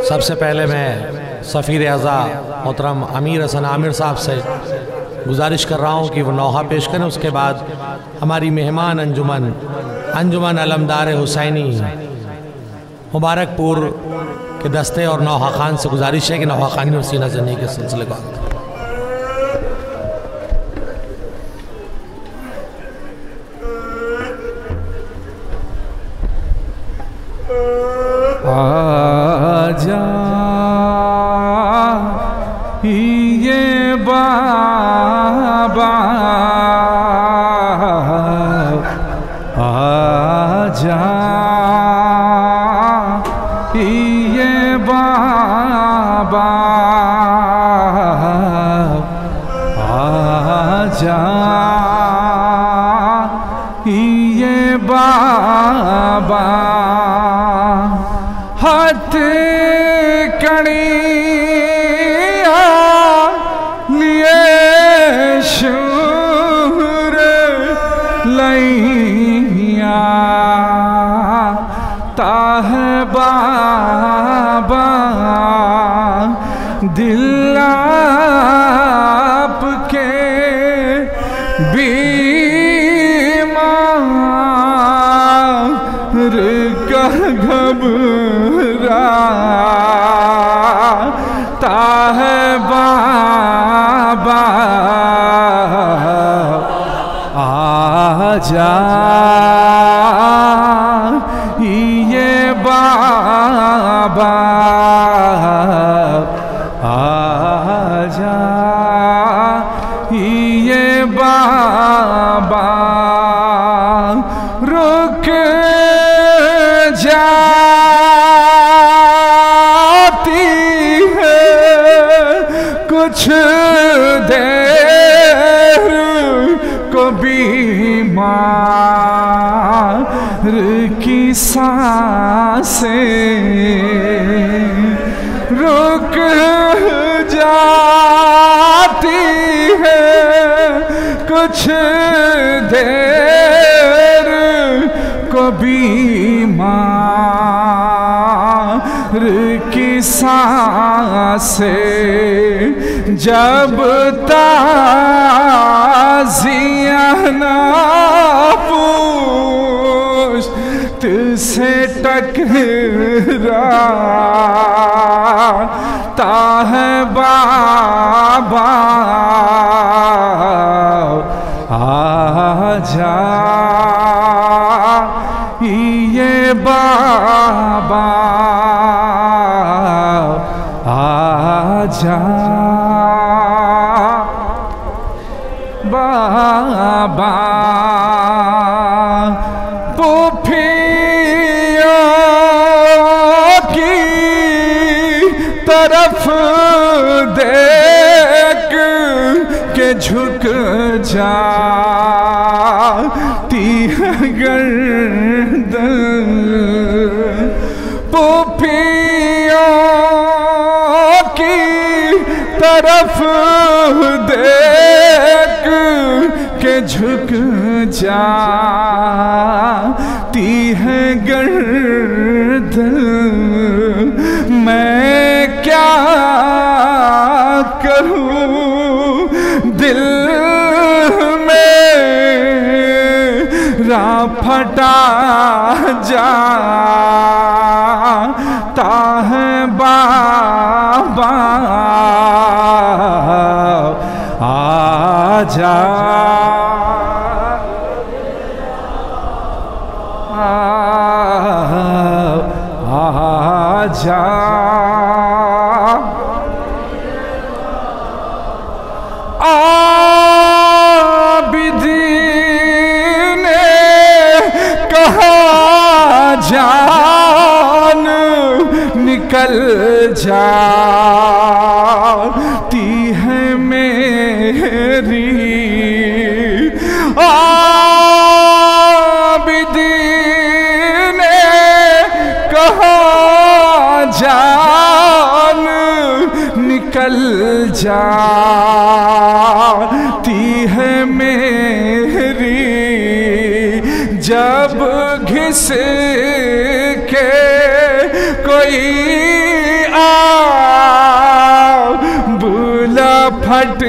सबसे पहले मैं सफ़ीर अज़ा मोहतरम अमीर हसन आमिर साहब से गुजारिश कर रहा हूँ कि वो नौहा पेश करें। उसके बाद हमारी मेहमान अंजुमन अलमदार हुसैनी मुबारकपुर के दस्ते और नौहा खान से गुजारिश है कि नौहा खानी और सीना जनी के सिलसिले को आजा ये बाबा आजा ये बाबा आजा ये बाबा हाथ कड़िया लिए शूर लैया ताह बाबा दिल आपके बीमार का घबराता है बाबा आजा ये बाबा आजा ये बाबा रुक जाती है कुछ देर को बीमार की सांसें रुक जाती है कुछ देर को बीमार की सांसें जब ताज़ियाँ ना पुश्त से टकराता है बाबा आजा ये बाबा आजा बाबा पुफियों की तरफ देख के झुक जाती है गर्दन पुफियों की तरफ देख के झुक जाती है गर्दन मैं क्या करूं दिल मेरा फटा जाता है बाबा आजा आजा आबिदीन ने कहा जान निकल जाती है मेरी आबिदीन ने कहा जान निकल जाती है मेरी जब घिस के कोई हट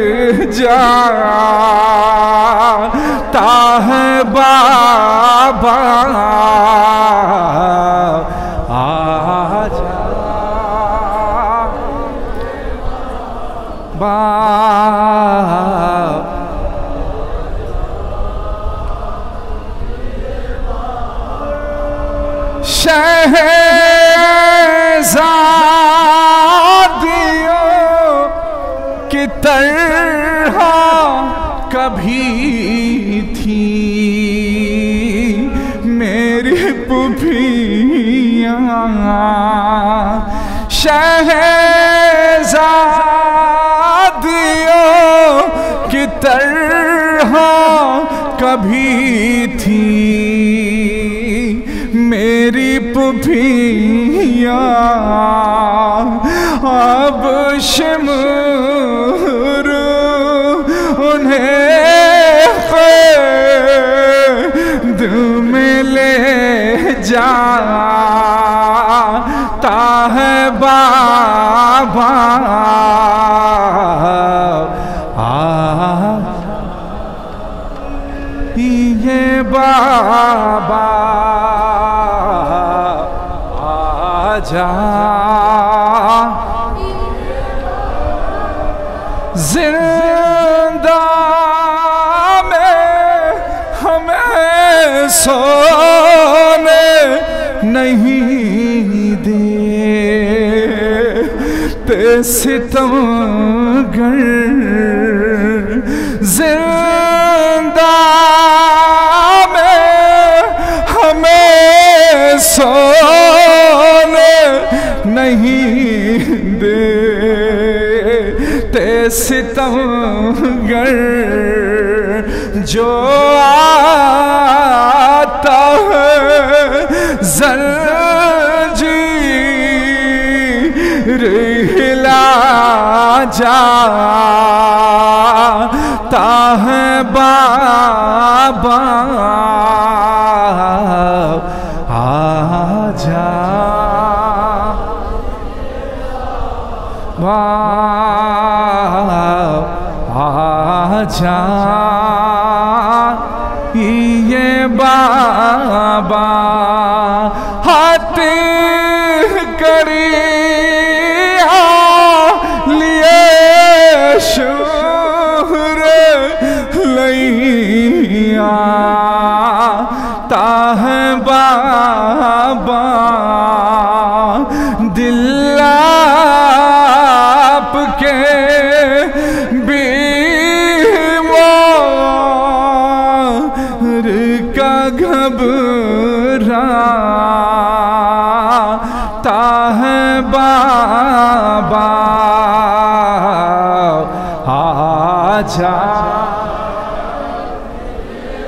जाता है बाबा आजा शहज़ादियों की तरह कभी थी मेरी पुफियाँ, शहज़ादियों की तरह कभी थी मेरी पुफियाँ। अब शिमर उन्हें क़ैद में ले जाता है बाबा ये बाबा आजा जिंदा में हमें सोने नहीं देते सितमगर, जिंदा में हमें सोने नहीं देते सितमगर, जो आता है जंजीर हिला जाता है बाबा आजा आजा ये बाबा हाथ करी लिए शूर लैया ताहे बाबा दिल आपके बीमार का घबराता है बाबा आजा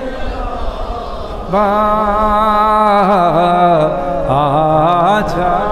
आजा